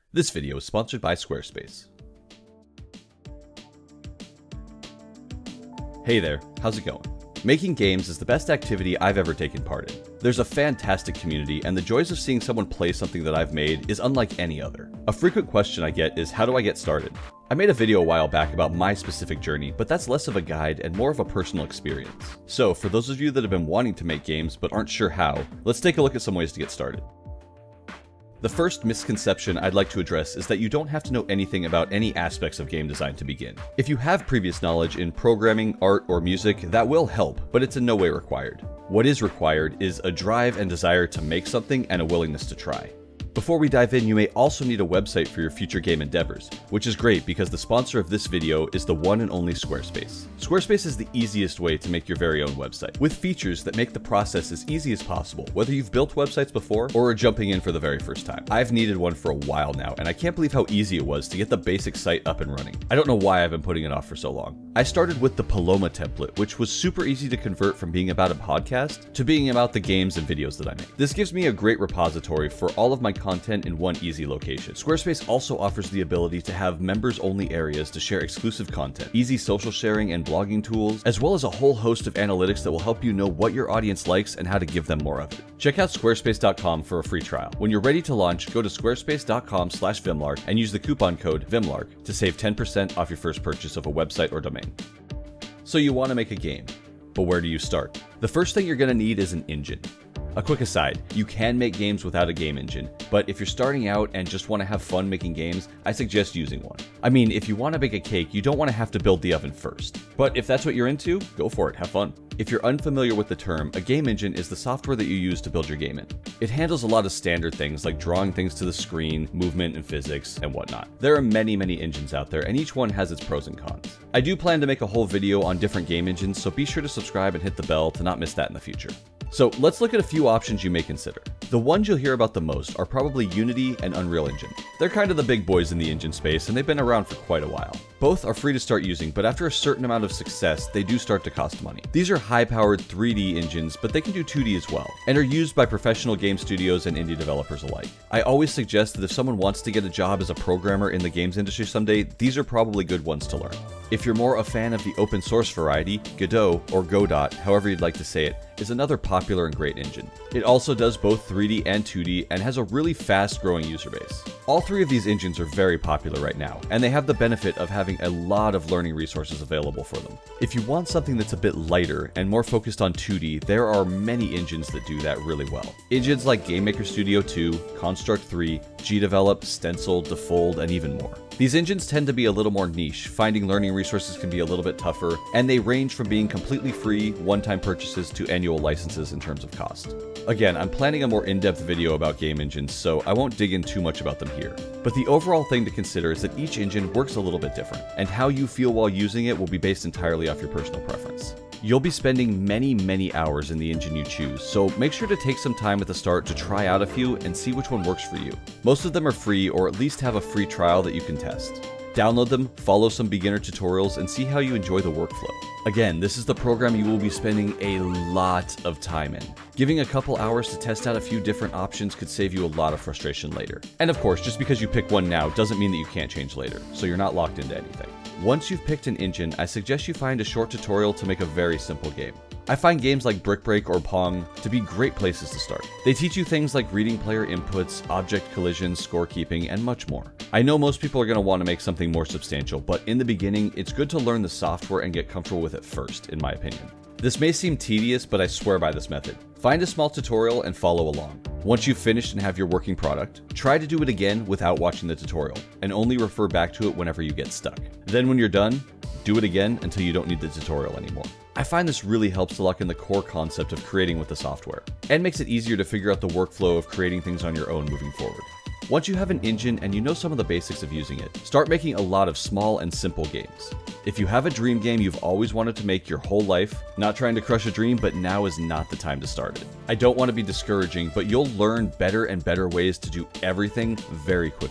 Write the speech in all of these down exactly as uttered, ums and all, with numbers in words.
This video is sponsored by Squarespace. Hey there, how's it going? Making games is the best activity I've ever taken part in. There's a fantastic community, and the joys of seeing someone play something that I've made is unlike any other. A frequent question I get is, how do I get started? I made a video a while back about my specific journey, but that's less of a guide and more of a personal experience. So, for those of you that have been wanting to make games but aren't sure how, let's take a look at some ways to get started. The first misconception I'd like to address is that you don't have to know anything about any aspects of game design to begin. If you have previous knowledge in programming, art, or music, that will help, but it's in no way required. What is required is a drive and desire to make something and a willingness to try. Before we dive in, you may also need a website for your future game endeavors, which is great because the sponsor of this video is the one and only Squarespace. Squarespace is the easiest way to make your very own website, with features that make the process as easy as possible, whether you've built websites before or are jumping in for the very first time. I've needed one for a while now, and I can't believe how easy it was to get the basic site up and running. I don't know why I've been putting it off for so long. I started with the Paloma template, which was super easy to convert from being about a podcast to being about the games and videos that I make. This gives me a great repository for all of my content in one easy location. Squarespace also offers the ability to have members-only areas to share exclusive content, easy social sharing and blogging tools, as well as a whole host of analytics that will help you know what your audience likes and how to give them more of it. Check out squarespace dot com for a free trial. When you're ready to launch, go to squarespace dot com slash vimlark and use the coupon code VIMLARK to save ten percent off your first purchase of a website or domain. So you want to make a game, but where do you start? The first thing you're going to need is an engine. A quick aside, you can make games without a game engine, but if you're starting out and just want to have fun making games, I suggest using one. I mean, if you want to bake a cake, you don't want to have to build the oven first. But if that's what you're into, go for it, have fun. If you're unfamiliar with the term, a game engine is the software that you use to build your game in. It handles a lot of standard things like drawing things to the screen, movement and physics, and whatnot. There are many, many engines out there, and each one has its pros and cons. I do plan to make a whole video on different game engines, so be sure to subscribe and hit the bell to not miss that in the future. So let's look at a few options you may consider. The ones you'll hear about the most are probably Unity and Unreal Engine. They're kind of the big boys in the engine space, and they've been around for quite a while. Both are free to start using, but after a certain amount of success, they do start to cost money. These are high-powered three D engines, but they can do two D as well, and are used by professional game studios and indie developers alike. I always suggest that if someone wants to get a job as a programmer in the games industry someday, these are probably good ones to learn. If you're more a fan of the open source variety, Godot, or Godot, however you'd like to say it, is another popular and great engine. It also does both three D and two D and has a really fast growing user base. All three of these engines are very popular right now, and they have the benefit of having a lot of learning resources available for them. If you want something that's a bit lighter and more focused on two D, there are many engines that do that really well. Engines like Game Maker Studio two, Construct three, Gdevelop, Stencil, Defold, and even more. These engines tend to be a little more niche, finding learning resources can be a little bit tougher, and they range from being completely free, one-time purchases to annual licenses in terms of cost. Again, I'm planning a more in-depth video about game engines, so I won't dig in too much about them here. But the overall thing to consider is that each engine works a little bit different, and how you feel while using it will be based entirely off your personal preference. You'll be spending many, many hours in the engine you choose, so make sure to take some time at the start to try out a few and see which one works for you. Most of them are free, or at least have a free trial that you can test. Download them, follow some beginner tutorials, and see how you enjoy the workflow. Again, this is the program you will be spending a lot of time in. Giving a couple hours to test out a few different options could save you a lot of frustration later. And of course, just because you pick one now doesn't mean that you can't change later, so you're not locked into anything. Once you've picked an engine, I suggest you find a short tutorial to make a very simple game. I find games like Brick Break or Pong to be great places to start. They teach you things like reading player inputs, object collisions, scorekeeping, and much more. I know most people are going to want to make something more substantial, but in the beginning, it's good to learn the software and get comfortable with it first, in my opinion. This may seem tedious, but I swear by this method. Find a small tutorial and follow along. Once you've finished and have your working product, try to do it again without watching the tutorial, and only refer back to it whenever you get stuck. Then when you're done, do it again until you don't need the tutorial anymore. I find this really helps to lock in the core concept of creating with the software, and makes it easier to figure out the workflow of creating things on your own moving forward. Once you have an engine and you know some of the basics of using it, start making a lot of small and simple games. If you have a dream game you've always wanted to make your whole life, not trying to crush a dream, but now is not the time to start it. I don't want to be discouraging, but you'll learn better and better ways to do everything very quickly.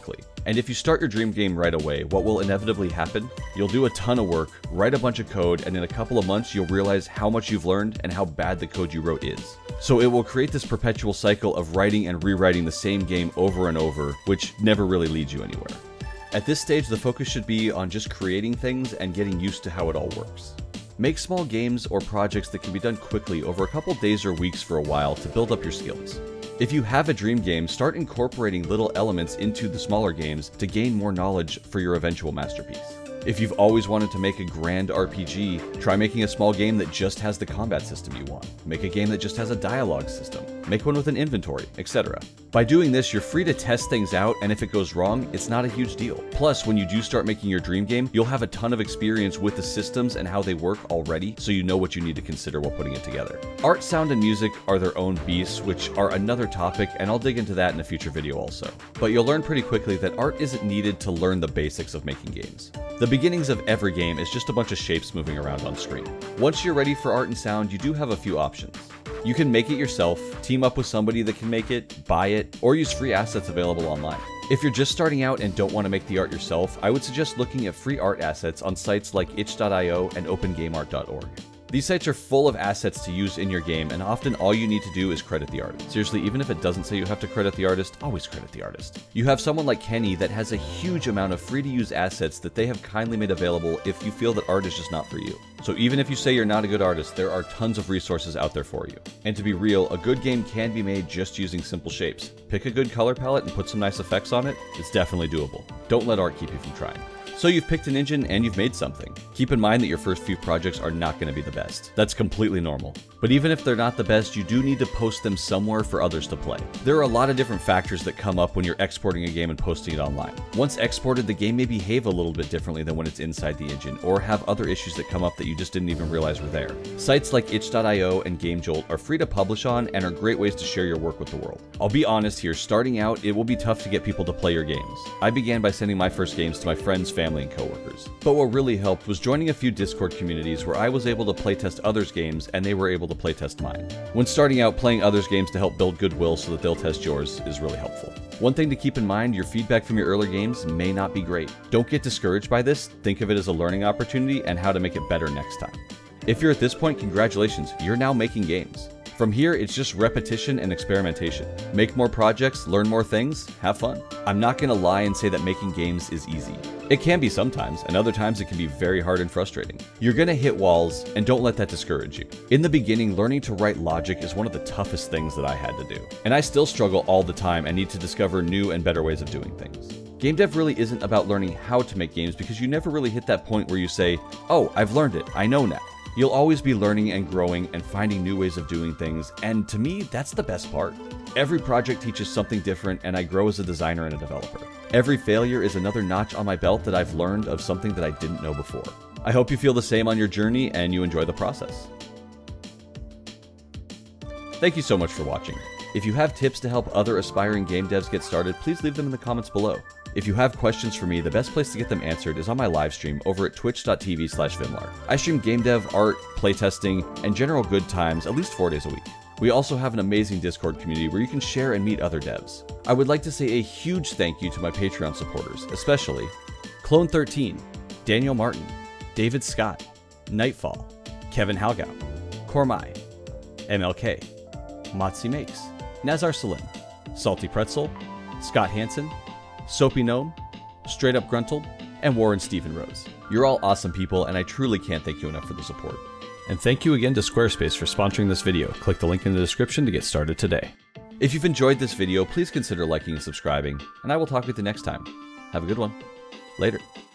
And if you start your dream game right away, what will inevitably happen? You'll do a ton of work, write a bunch of code, and in a couple of months you'll realize how much you've learned and how bad the code you wrote is. So it will create this perpetual cycle of writing and rewriting the same game over and over, which never really leads you anywhere. At this stage, the focus should be on just creating things and getting used to how it all works. Make small games or projects that can be done quickly over a couple days or weeks for a while to build up your skills. If you have a dream game, start incorporating little elements into the smaller games to gain more knowledge for your eventual masterpiece. If you've always wanted to make a grand R P G, try making a small game that just has the combat system you want. Make a game that just has a dialogue system. Make one with an inventory, et cetera. By doing this, you're free to test things out, and if it goes wrong, it's not a huge deal. Plus, when you do start making your dream game, you'll have a ton of experience with the systems and how they work already, so you know what you need to consider while putting it together. Art, sound, and music are their own beasts, which are another topic, and I'll dig into that in a future video also. But you'll learn pretty quickly that art isn't needed to learn the basics of making games. The beginnings of every game is just a bunch of shapes moving around on screen. Once you're ready for art and sound, you do have a few options. You can make it yourself, team up with somebody that can make it, buy it, or use free assets available online. If you're just starting out and don't want to make the art yourself, I would suggest looking at free art assets on sites like itch dot i o and open game art dot org. These sites are full of assets to use in your game, and often all you need to do is credit the artist. Seriously, even if it doesn't say you have to credit the artist, always credit the artist. You have someone like Kenny that has a huge amount of free-to-use assets that they have kindly made available if you feel that art is just not for you. So even if you say you're not a good artist, there are tons of resources out there for you. And to be real, a good game can be made just using simple shapes. Pick a good color palette and put some nice effects on it, it's definitely doable. Don't let art keep you from trying. So you've picked an engine and you've made something. Keep in mind that your first few projects are not going to be the best. That's completely normal. But even if they're not the best, you do need to post them somewhere for others to play. There are a lot of different factors that come up when you're exporting a game and posting it online. Once exported, the game may behave a little bit differently than when it's inside the engine, or have other issues that come up that you just didn't even realize were there. Sites like itch dot i o and GameJolt are free to publish on and are great ways to share your work with the world. I'll be honest here, starting out, it will be tough to get people to play your games. I began by sending my first games to my friends, family, and coworkers. But what really helped was joining a few Discord communities where I was able to playtest others' games and they were able to playtest mine. When starting out, playing others' games to help build goodwill so that they'll test yours is really helpful. One thing to keep in mind, your feedback from your earlier games may not be great. Don't get discouraged by this, think of it as a learning opportunity and how to make it better next time. If you're at this point, congratulations, you're now making games. From here, it's just repetition and experimentation. Make more projects, learn more things, have fun. I'm not gonna lie and say that making games is easy. It can be sometimes, and other times it can be very hard and frustrating. You're gonna hit walls, and don't let that discourage you. In the beginning, learning to write logic is one of the toughest things that I had to do. And I still struggle all the time and need to discover new and better ways of doing things. Game dev really isn't about learning how to make games because you never really hit that point where you say, oh, I've learned it, I know now. You'll always be learning and growing and finding new ways of doing things, and to me, that's the best part. Every project teaches something different, and I grow as a designer and a developer. Every failure is another notch on my belt that I've learned of something that I didn't know before. I hope you feel the same on your journey and you enjoy the process. Thank you so much for watching. If you have tips to help other aspiring game devs get started, please leave them in the comments below. If you have questions for me, the best place to get them answered is on my live stream over at twitch dot t v slash vimlar. I stream game dev, art, playtesting, and general good times at least four days a week. We also have an amazing Discord community where you can share and meet other devs. I would like to say a huge thank you to my Patreon supporters, especially Clone thirteen, Daniel Martin, David Scott, Nightfall, Kevin Halgout, Kormai, M L K, Motzi Makes, Nazar Salim, Salty Pretzel, Scott Hansen, Soapy Gnome, Straight Up Gruntled, and Warren Stephen Rose. You're all awesome people, and I truly can't thank you enough for the support. And thank you again to Squarespace for sponsoring this video. Click the link in the description to get started today. If you've enjoyed this video, please consider liking and subscribing, and I will talk with you next time. Have a good one. Later.